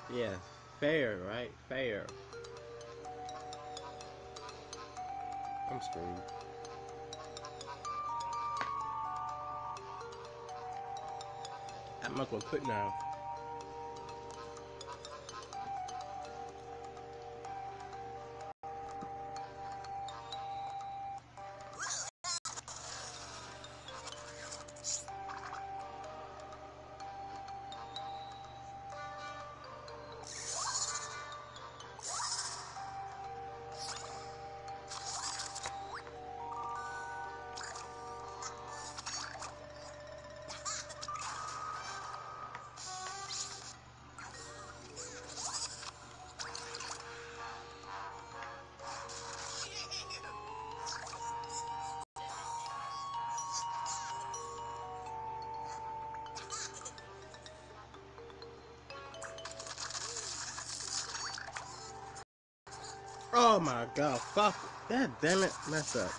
Yeah, fair, right? Fair. I'm screwed. I might as well quit now. Oh my god, fuck. God damn it, mess up.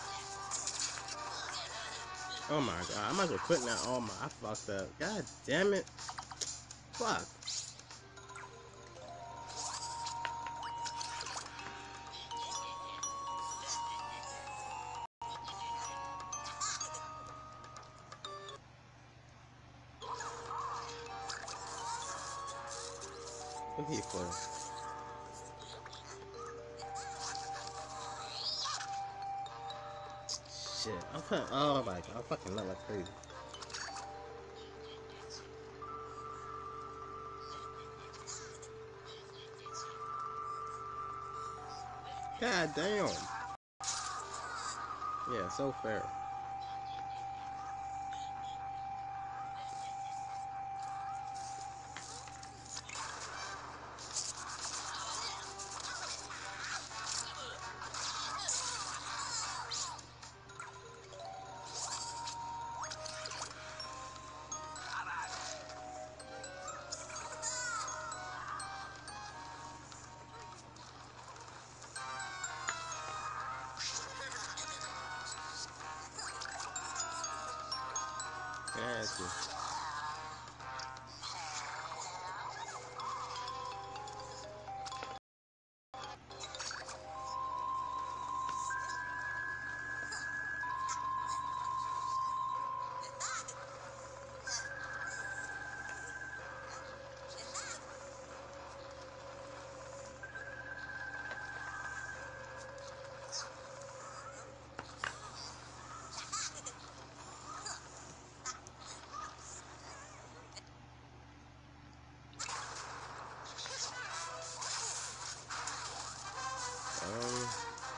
Oh my god, I might as well quit now. Oh my, I fucked up. God damn it. Fuck. What he for? Shit, I'm fucking, oh my god, I'm fucking not like crazy. God damn. Yeah, so fair. Yeah, it's just, um,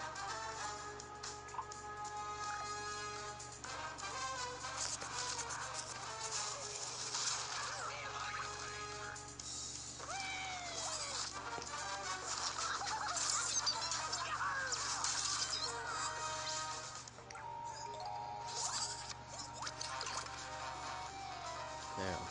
yeah.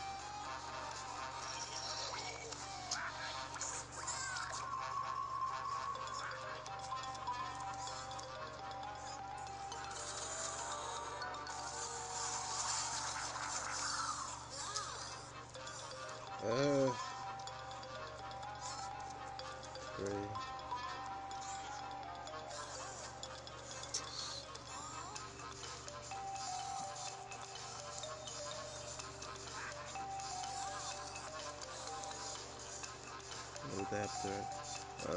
Uh, three. What was after it?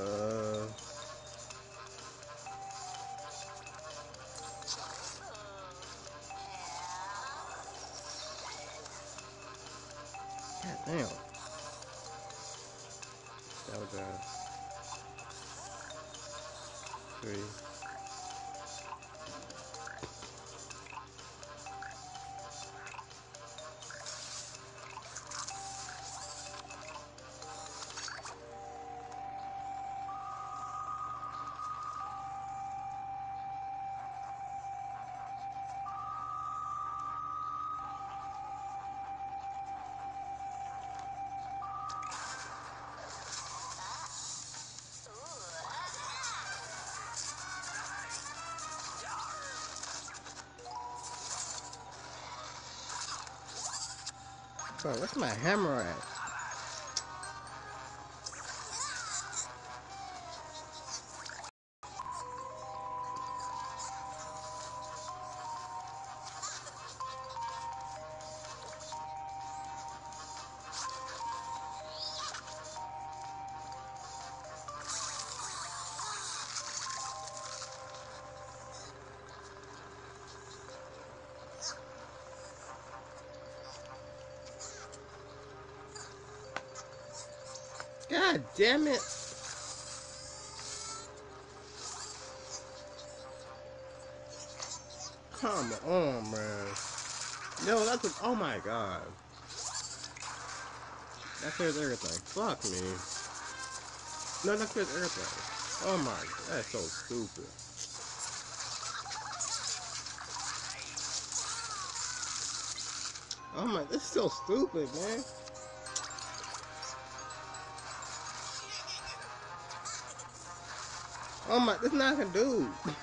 God damn. That was, three. Bro, where's my hammer at? God damn it. Come on, man. Yo, that's a, oh my god. That clears everything. Fuck me. No, that clears everything. Oh my, that's so stupid. Oh my, this is so stupid, man. Oh my, this not gonna do.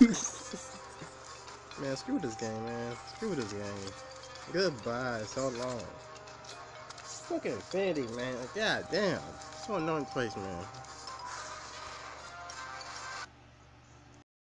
Man, screw this game, man. Screw this game. Goodbye, so long. Fucking Infinity, man. God damn. So annoying place, man.